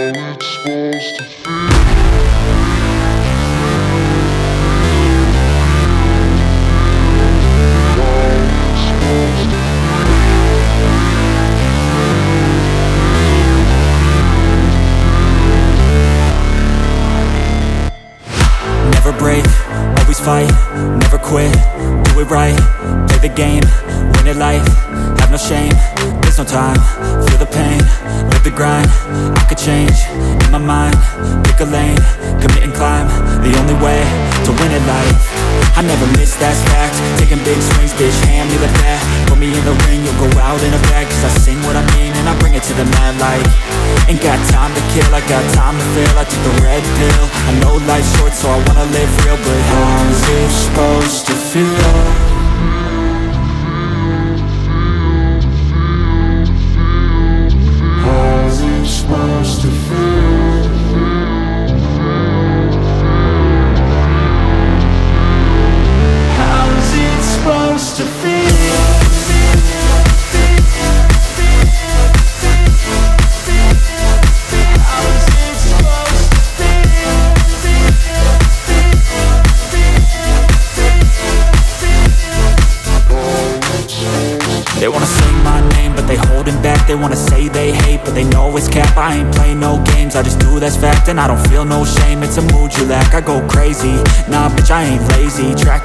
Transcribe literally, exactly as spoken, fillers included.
it's supposed to feel. Never break, always fight, never quit, do it right, play the game, win it life, have no shame, there's no time, feel the pain, live the grind, I could change, in my mind, pick a lane, commit and climb, the only way to win it life, I never miss, that's fact, taking big swings, bitch, hand me the bat, put me in the ring, you'll go out in a bag, cause I sing what I mean and I bring it to the mad light, ain't got time to kill, I got time to feel, I took the red pill, I know life's short so I wanna live real, but how's it supposed to feel? How's it supposed to feel? How's it supposed to feel? They wanna say my name, but they holding back. They wanna say they hate, but they know it's cap. I ain't play no games, I just do, that's fact. And I don't feel no shame, it's a mood you lack. I go crazy, nah bitch I ain't lazy. Track